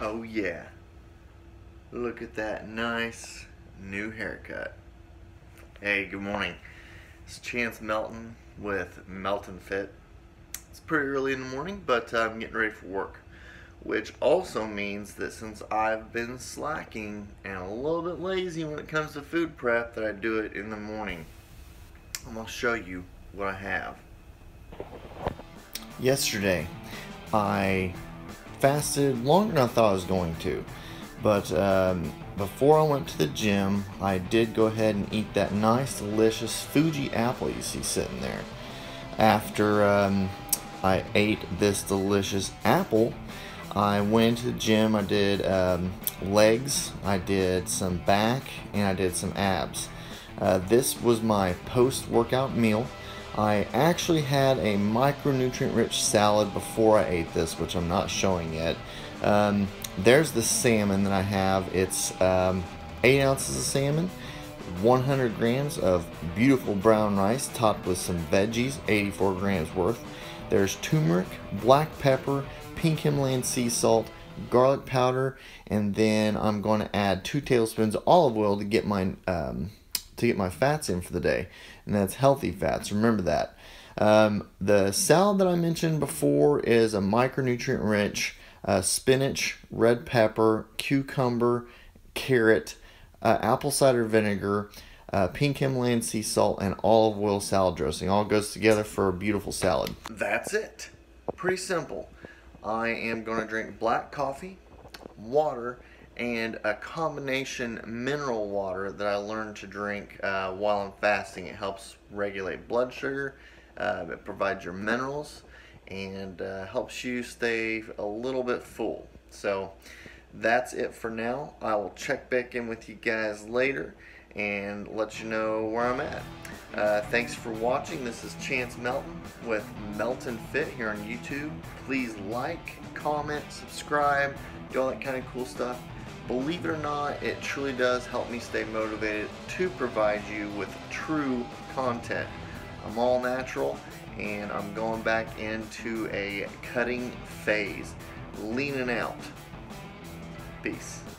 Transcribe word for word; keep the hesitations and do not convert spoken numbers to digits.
Oh yeah, look at that nice new haircut. Hey, good morning. It's Chance Melton with Melton Fit. It's pretty early in the morning, but uh, I'm getting ready for work, which also means that since I've been slacking and a little bit lazy when it comes to food prep, that I do it in the morning. I'm going to show you what I have. Yesterday, I fasted longer than I thought I was going to, but um, before I went to the gym, I did go ahead and eat that nice, delicious Fuji apple you see sitting there. After um, I ate this delicious apple, I went to the gym. I did um, legs, I did some back, and I did some abs. Uh, this was my post-workout meal. I actually had a micronutrient-rich salad before I ate this, which I'm not showing yet. Um, there's the salmon that I have. It's um, eight ounces of salmon, one hundred grams of beautiful brown rice topped with some veggies, eighty-four grams worth. There's turmeric, black pepper, pink Himalayan sea salt, garlic powder, and then I'm going to add two tablespoons of olive oil to get my um, to get my fats in for the day, and that's healthy fats. Remember that. Um, the salad that I mentioned before is a micronutrient rich uh, spinach, red pepper, cucumber, carrot, uh, apple cider vinegar, uh, pink Himalayan sea salt, and olive oil salad dressing. All goes together for a beautiful salad. That's it. Pretty simple. I am going to drink black coffee, water, and a combination mineral water that I learned to drink uh, while I'm fasting. It helps regulate blood sugar, uh, it provides your minerals, and uh, helps you stay a little bit full. So that's it for now. I will check back in with you guys later and let you know where I'm at. Uh, thanks for watching. This is Chance Melton with Melton Fit here on YouTube. Please like, comment, subscribe, do all that kind of cool stuff. Believe it or not, it truly does help me stay motivated to provide you with true content. I'm all natural, and I'm going back into a cutting phase, leaning out. Peace.